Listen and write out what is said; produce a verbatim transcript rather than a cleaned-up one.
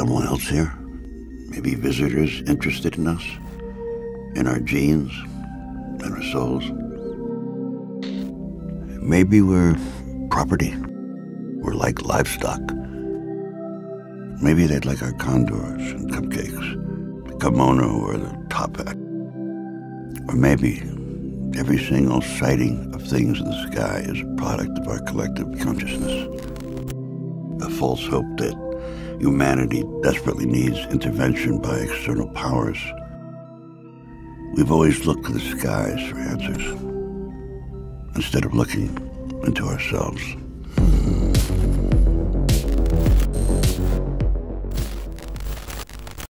someone else here? Maybe visitors interested in us, in our genes, in our souls? Maybe we're property. We're like livestock. Maybe they'd like our condors and cupcakes, the kimono or the top hat. Or maybe every single sighting of things in the sky is a product of our collective consciousness. A false hope that humanity desperately needs intervention by external powers. We've always looked to the skies for answers, instead of looking into ourselves.